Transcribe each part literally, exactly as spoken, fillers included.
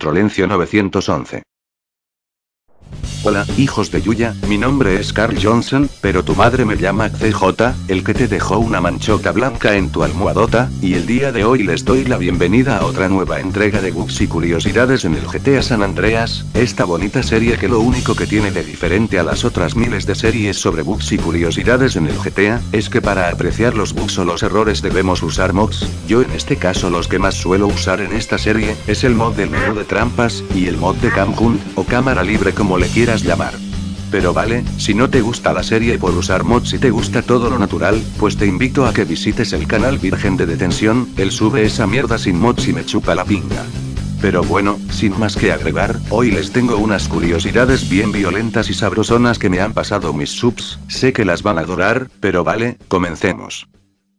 Trolencio novecientos once. Hola, hijos de Yuya, mi nombre es Carl Johnson, pero tu madre me llama C J, el que te dejó una manchota blanca en tu almohadota, y el día de hoy les doy la bienvenida a otra nueva entrega de bugs y curiosidades en el G T A San Andreas, esta bonita serie que lo único que tiene de diferente a las otras miles de series sobre bugs y curiosidades en el G T A, es que para apreciar los bugs o los errores debemos usar mods. Yo en este caso los que más suelo usar en esta serie, es el mod del menú de trampas, y el mod de Cam Hunt, o cámara libre como le quieras llamar. Pero vale, si no te gusta la serie por usar mods y te gusta todo lo natural, pues te invito a que visites el canal Virgen de Detención, él sube esa mierda sin mods y me chupa la pinga. Pero bueno, sin más que agregar, hoy les tengo unas curiosidades bien violentas y sabrosonas que me han pasado mis subs, sé que las van a adorar, pero vale, comencemos.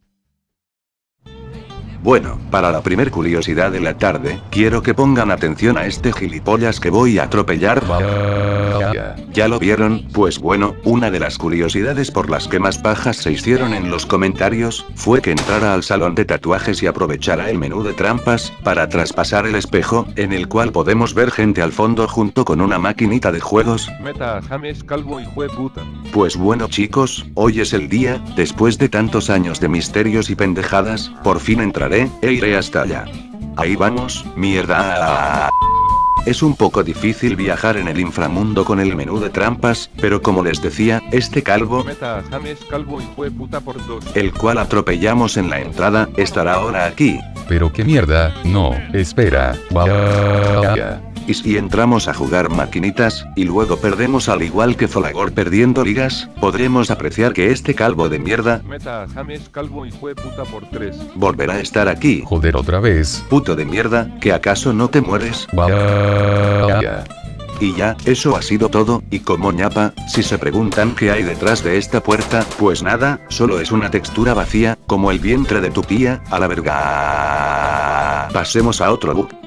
Bueno, para la primer curiosidad de la tarde, quiero que pongan atención a este gilipollas que voy a atropellar. ¿Ya lo vieron? Pues bueno, una de las curiosidades por las que más pajas se hicieron en los comentarios, fue que entrara al salón de tatuajes y aprovechara el menú de trampas, para traspasar el espejo, en el cual podemos ver gente al fondo junto con una maquinita de juegos. Meta a James Calvo y jueputa. Pues bueno chicos, hoy es el día, después de tantos años de misterios y pendejadas, por fin entraré, e iré hasta allá. Ahí vamos, mierda. Es un poco difícil viajar en el inframundo con el menú de trampas, pero como les decía, este calvo, Meta a James Calvo y jueputa por dos. el cual atropellamos en la entrada, estará ahora aquí. Pero qué mierda, no, espera. Vaya. Y si entramos a jugar maquinitas, y luego perdemos al igual que Folagor perdiendo ligas, podremos apreciar que este calvo de mierda, Meta a James Calvo y jueputa por tres. volverá a estar aquí. Joder otra vez. Puto de mierda, ¿que acaso no te mueres? Vaya. Y ya, eso ha sido todo, y como ñapa, si se preguntan qué hay detrás de esta puerta, pues nada, solo es una textura vacía, como el vientre de tu tía, a la verga. Pasemos a otro bug.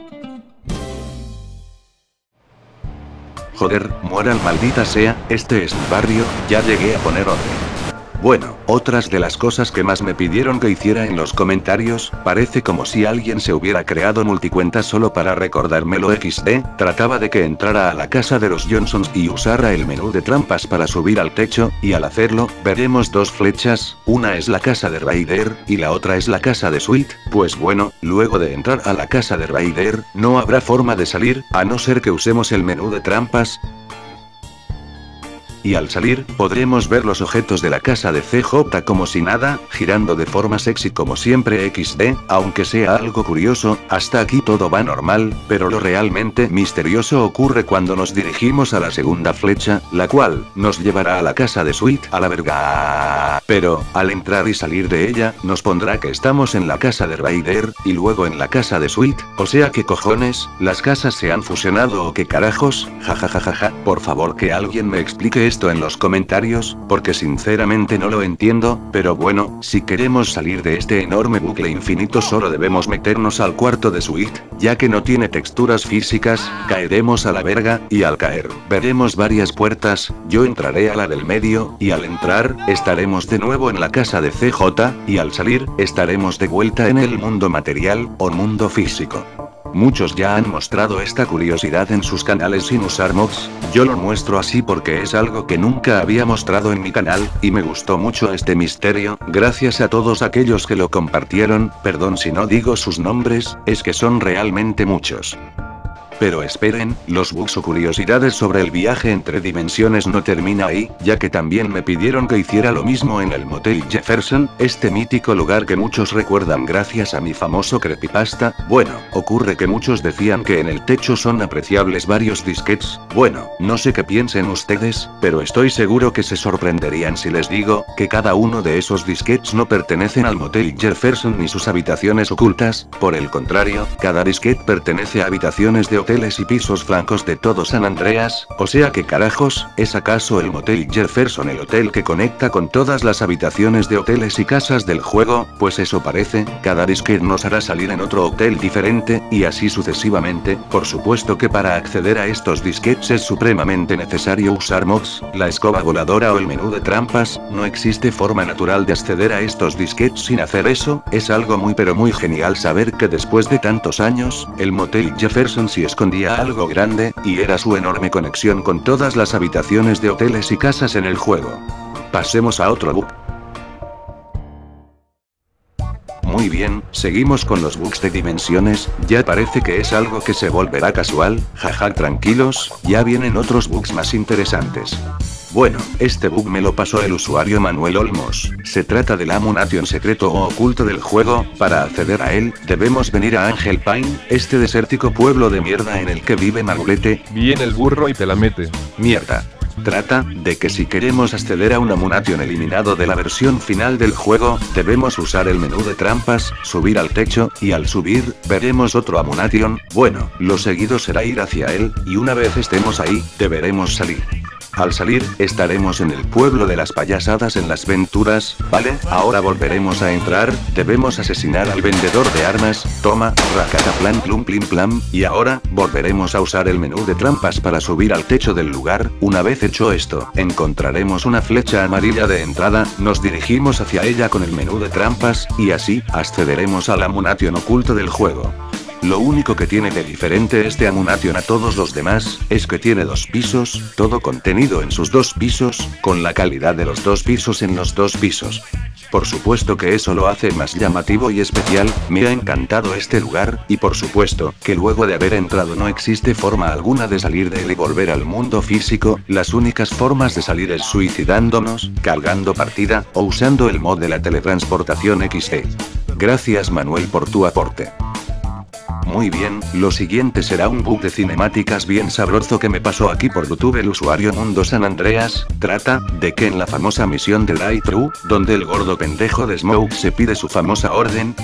Joder, mueran maldita sea, este es mi barrio, ya llegué a poner orden. Bueno, otras de las cosas que más me pidieron que hiciera en los comentarios, parece como si alguien se hubiera creado multicuentas solo para recordármelo equis de, trataba de que entrara a la casa de los Johnsons y usara el menú de trampas para subir al techo, y al hacerlo, veremos dos flechas, una es la casa de Raider, y la otra es la casa de Sweet, pues bueno, luego de entrar a la casa de Raider, no habrá forma de salir, a no ser que usemos el menú de trampas. Y al salir, podremos ver los objetos de la casa de C J como si nada, girando de forma sexy como siempre equis de, aunque sea algo curioso, hasta aquí todo va normal, pero lo realmente misterioso ocurre cuando nos dirigimos a la segunda flecha, la cual, nos llevará a la casa de Sweet a la verga. Pero, al entrar y salir de ella, nos pondrá que estamos en la casa de Raider, y luego en la casa de Sweet, o sea que cojones, las casas se han fusionado o qué carajos, jajajajaja, por favor que alguien me explique esto en los comentarios, porque sinceramente no lo entiendo, pero bueno, si queremos salir de este enorme bucle infinito solo debemos meternos al cuarto de Sweet, ya que no tiene texturas físicas, caeremos a la verga, y al caer, veremos varias puertas, yo entraré a la del medio, y al entrar, estaremos de nuevo en la casa de C J, y al salir, estaremos de vuelta en el mundo material, o mundo físico. Muchos ya han mostrado esta curiosidad en sus canales sin usar mods, yo lo muestro así porque es algo que nunca había mostrado en mi canal, y me gustó mucho este misterio, gracias a todos aquellos que lo compartieron, perdón si no digo sus nombres, es que son realmente muchos. Pero esperen, los bugs o curiosidades sobre el viaje entre dimensiones no termina ahí, ya que también me pidieron que hiciera lo mismo en el Motel Jefferson, este mítico lugar que muchos recuerdan gracias a mi famoso creepypasta. Bueno, ocurre que muchos decían que en el techo son apreciables varios disquetes, bueno, no sé qué piensen ustedes, pero estoy seguro que se sorprenderían si les digo, que cada uno de esos disquetes no pertenecen al Motel Jefferson ni sus habitaciones ocultas, por el contrario, cada disquete pertenece a habitaciones de hoteles y pisos francos de todo San Andreas, o sea que carajos, ¿es acaso el Motel Jefferson el hotel que conecta con todas las habitaciones de hoteles y casas del juego? Pues eso parece, cada disquete nos hará salir en otro hotel diferente, y así sucesivamente. Por supuesto que para acceder a estos disquetes es supremamente necesario usar mods, la escoba voladora o el menú de trampas, no existe forma natural de acceder a estos disquetes sin hacer eso, es algo muy pero muy genial saber que después de tantos años, el Motel Jefferson sí es escondía algo grande, y era su enorme conexión con todas las habitaciones de hoteles y casas en el juego. Pasemos a otro bug. Muy bien, seguimos con los bugs de dimensiones, ya parece que es algo que se volverá casual, jaja, tranquilos, ya vienen otros bugs más interesantes. Bueno, este bug me lo pasó el usuario Manuel Olmos, se trata del Amunation secreto o oculto del juego. Para acceder a él, debemos venir a Angel Pine, este desértico pueblo de mierda en el que vive Marulete. Viene el burro y te la mete. Mierda. Trata de que si queremos acceder a un Amunation eliminado de la versión final del juego, debemos usar el menú de trampas, subir al techo, y al subir, veremos otro Amunation. Bueno, lo seguido será ir hacia él, y una vez estemos ahí, deberemos salir. Al salir, estaremos en el pueblo de las payasadas en las Venturas, ¿vale? Ahora volveremos a entrar, debemos asesinar al vendedor de armas, toma, racataplan plum plim plam, y ahora, volveremos a usar el menú de trampas para subir al techo del lugar. Una vez hecho esto, encontraremos una flecha amarilla de entrada, nos dirigimos hacia ella con el menú de trampas, y así, accederemos al Amunation oculto del juego. Lo único que tiene de diferente este Amunation a todos los demás, es que tiene dos pisos, todo contenido en sus dos pisos, con la calidad de los dos pisos en los dos pisos. Por supuesto que eso lo hace más llamativo y especial, me ha encantado este lugar, y por supuesto, que luego de haber entrado no existe forma alguna de salir de él y volver al mundo físico, las únicas formas de salir es suicidándonos, cargando partida, o usando el mod de la teletransportación equis de. Gracias Manuel por tu aporte. Muy bien, lo siguiente será un bug de cinemáticas bien sabroso que me pasó aquí por YouTube el usuario Mundo San Andreas. Trata de que en la famosa misión de Light True, donde el gordo pendejo de Smoke se pide su famosa orden,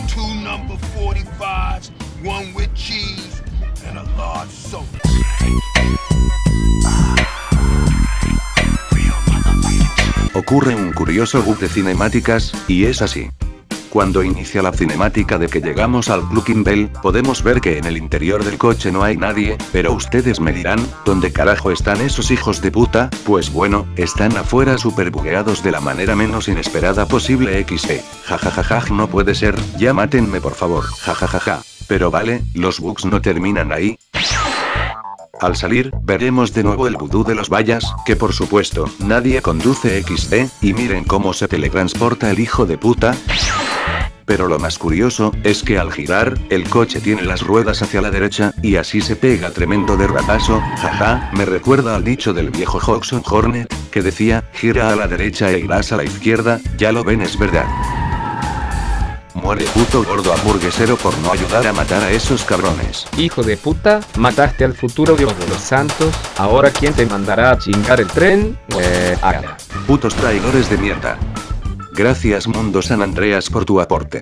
ocurre un curioso bug de cinemáticas, y es así. Cuando inicia la cinemática de que llegamos al Clucking Bell, podemos ver que en el interior del coche no hay nadie, pero ustedes me dirán, ¿dónde carajo están esos hijos de puta? Pues bueno, están afuera super bugueados de la manera menos inesperada posible equis de. Jajajajaj, no puede ser, ya mátenme por favor, jajajaja. Pero vale, los bugs no terminan ahí. Al salir, veremos de nuevo el vudú de los vallas, que por supuesto, nadie conduce equis de, y miren cómo se teletransporta el hijo de puta. Pero lo más curioso, es que al girar, el coche tiene las ruedas hacia la derecha, y así se pega tremendo derrapazo, jaja, me recuerda al dicho del viejo Hodgson Hornet, que decía, gira a la derecha e irás a la izquierda, ya lo ven es verdad. Muere puto gordo hamburguesero por no ayudar a matar a esos cabrones. Hijo de puta, mataste al futuro Dios de los santos, ahora ¿quién te mandará a chingar el tren? Eh, haga. Putos traidores de mierda. Gracias Mundo San Andreas por tu aporte.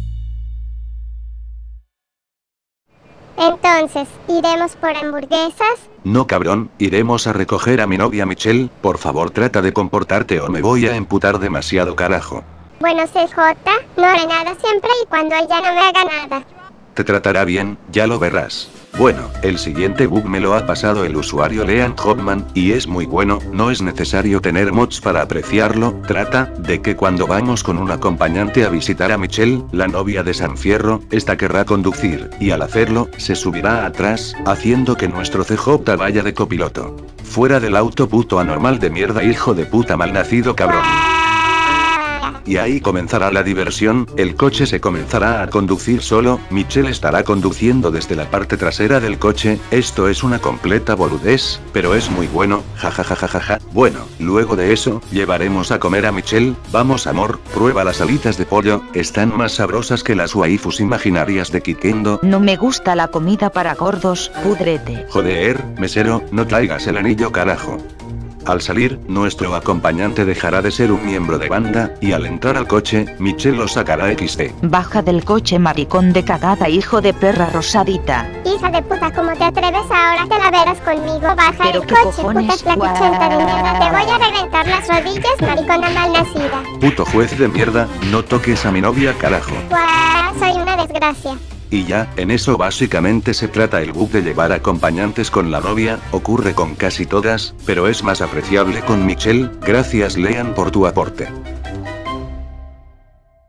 Entonces, ¿iremos por hamburguesas? No cabrón, iremos a recoger a mi novia Michelle, por favor trata de comportarte o me voy a emputar demasiado carajo. Bueno C J, no haré nada siempre y cuando ella no me haga nada. Te tratará bien, ya lo verás. Bueno, el siguiente bug me lo ha pasado el usuario Lean Hoffman, y es muy bueno, no es necesario tener mods para apreciarlo. Trata de que cuando vamos con un acompañante a visitar a Michelle, la novia de San Fierro, esta querrá conducir, y al hacerlo, se subirá atrás, haciendo que nuestro C J vaya de copiloto. Fuera del auto puto anormal de mierda hijo de puta malnacido cabrón. Y ahí comenzará la diversión, el coche se comenzará a conducir solo, Michelle estará conduciendo desde la parte trasera del coche, esto es una completa boludez, pero es muy bueno, jajajajaja. Bueno, luego de eso, llevaremos a comer a Michelle, vamos amor, prueba las alitas de pollo, están más sabrosas que las waifus imaginarias de Kikendo. No me gusta la comida para gordos, pudrete. Joder, mesero, no traigas el anillo carajo. Al salir, nuestro acompañante dejará de ser un miembro de banda, y al entrar al coche, Michelle lo sacará equis de. Baja del coche maricón de cagada hijo de perra rosadita. Hija de puta, ¿cómo te atreves ahora? Te la verás conmigo, baja Pero del qué coche, cojones, puta flacuchenta de mierda, te voy a reventar las rodillas, maricona malnacida. Puto juez de mierda, no toques a mi novia carajo. Guau, soy una desgracia. Y ya, en eso básicamente se trata el bug de llevar acompañantes con la novia, ocurre con casi todas, pero es más apreciable con Michelle. Gracias Lean por tu aporte.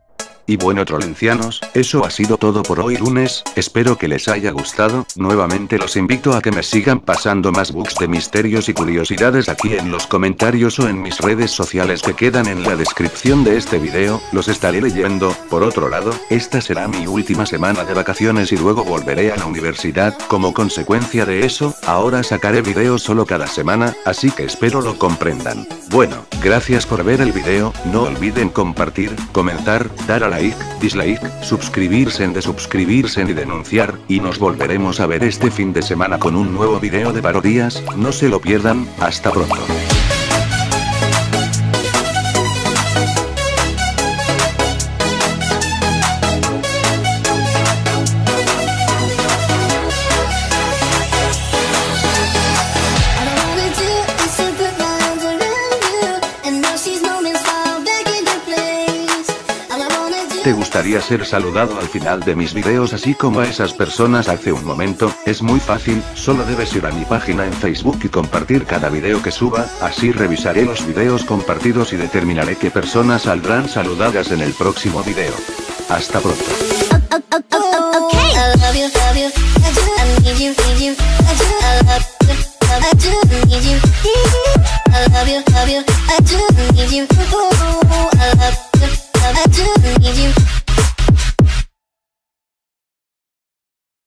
Y bueno trolencianos, eso ha sido todo por hoy lunes, espero que les haya gustado, nuevamente los invito a que me sigan pasando más bugs de misterios y curiosidades aquí en los comentarios o en mis redes sociales que quedan en la descripción de este video, los estaré leyendo. Por otro lado, esta será mi última semana de vacaciones y luego volveré a la universidad, como consecuencia de eso, ahora sacaré videos solo cada semana, así que espero lo comprendan. Bueno, gracias por ver el video, no olviden compartir, comentar, dar a like, dislike, suscribirse, desuscribirse y denunciar, y nos volveremos a ver este fin de semana con un nuevo video de parodias, no se lo pierdan, hasta pronto. ¿Te gustaría ser saludado al final de mis videos así como a esas personas hace un momento? Es muy fácil, solo debes ir a mi página en Facebook y compartir cada video que suba, así revisaré los videos compartidos y determinaré qué personas saldrán saludadas en el próximo video. Hasta pronto. I do need you. I love you, love you. I do need you.